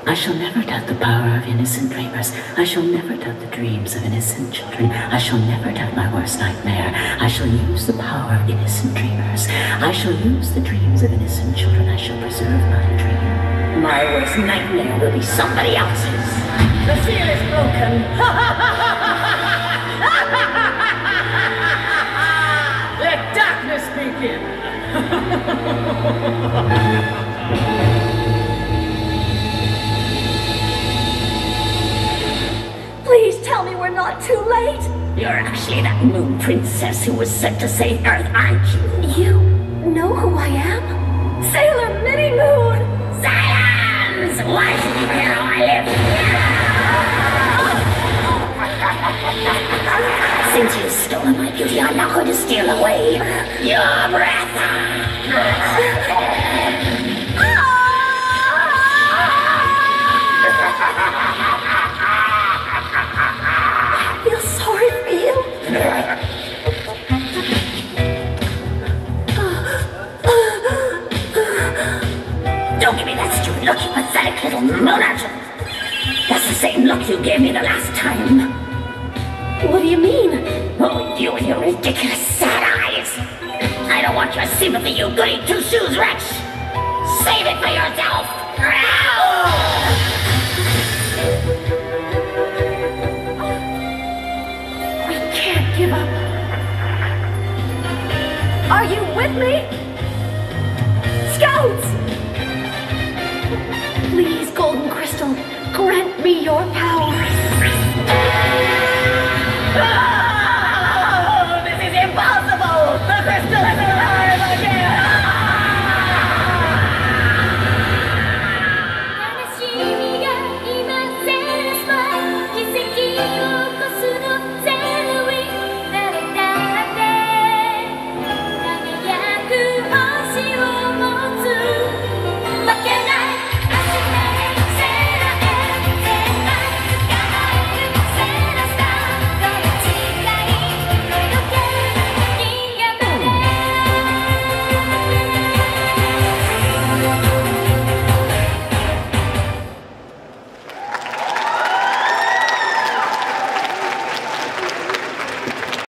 I shall never doubt the power of innocent dreamers. I shall never doubt the dreams of innocent children. I shall never doubt my worst nightmare. I shall use the power of innocent dreamers. I shall use the dreams of innocent children. I shall preserve my dream. My worst nightmare will be somebody else's. The seal is broken. Let darkness begin. Please tell me we're not too late. You're actually that moon princess who was sent to save Earth, aren't you? You know who I am? Sailor Mini Moon! Silence! Why should you care how I live? Since you've stolen my beauty, I'm not going to steal away your breath. I feel sorry for you. Don't give me that stupid look, you pathetic little monarch. That's the same look you gave me the last time. What do you mean? Oh, you and your ridiculous sad eyes. I don't want your sympathy, you goody two-shoes wretch. Save it for yourself. We can't give up. Are you with me?